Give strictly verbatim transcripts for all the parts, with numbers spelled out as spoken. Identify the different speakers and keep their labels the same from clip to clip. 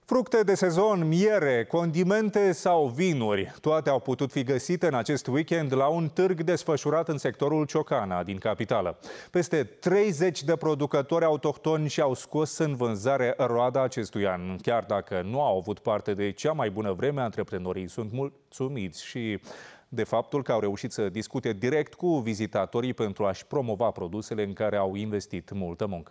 Speaker 1: Fructe de sezon, miere, condimente sau vinuri, toate au putut fi găsite în acest weekend la un târg desfășurat în sectorul Ciocana din capitală. Peste treizeci de producători autohtoni și-au scos în vânzare roada acestui an. Chiar dacă nu au avut parte de cea mai bună vreme, antreprenorii sunt mulțumiți și de faptul că au reușit să discute direct cu vizitatorii pentru a-și promova produsele în care au investit multă muncă.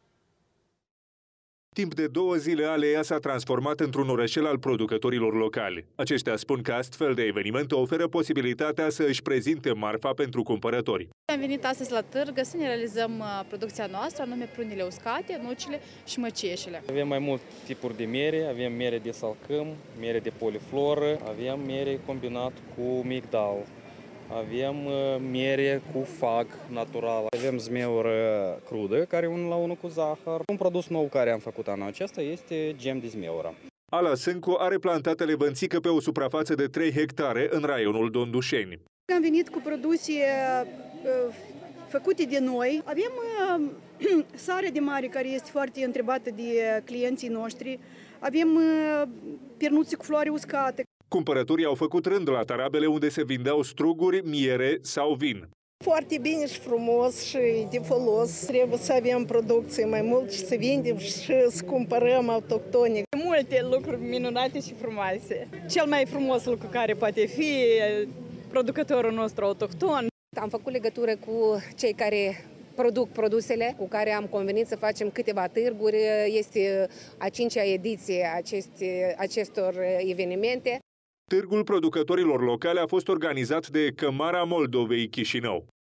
Speaker 1: Timp de două zile, Alea s-a transformat într-un orășel al producătorilor locali. Aceștia spun că astfel de evenimente oferă posibilitatea să își prezinte marfa pentru cumpărători.
Speaker 2: Am venit astăzi la târg să ne realizăm producția noastră, anume prunile uscate, nucile și măceșile.
Speaker 3: Avem mai multe tipuri de mere, avem mere de salcâm, mere de polifloră, avem mere combinat cu migdal. Avem miere cu fag natural. Avem zmeură crudă, care e unul la unul cu zahăr. Un produs nou care am făcut anul acesta este gem de zmeură.
Speaker 1: Ala Sâncu are plantată levănțică pe o suprafață de trei hectare în raionul Dondușeni.
Speaker 4: Am venit cu produse uh, făcute de noi. Avem uh, sare de mare, care este foarte întrebată de clienții noștri. Avem uh, pernuțe cu floare uscate.
Speaker 1: Cumpărătorii au făcut rând la tarabele unde se vindeau struguri, miere sau vin.
Speaker 5: Foarte bine și frumos și de folos. Trebuie să avem producție mai mult și să vindem și să cumpărăm autohtonic.
Speaker 6: Multe lucruri minunate și frumoase. Cel mai frumos lucru care poate fi producătorul nostru autohton.
Speaker 7: Am făcut legătură cu cei care produc produsele, cu care am convenit să facem câteva târguri. Este a cincea ediție aceste, acestor evenimente.
Speaker 1: Târgul producătorilor locale a fost organizat de Cămara Moldovei Chișinău.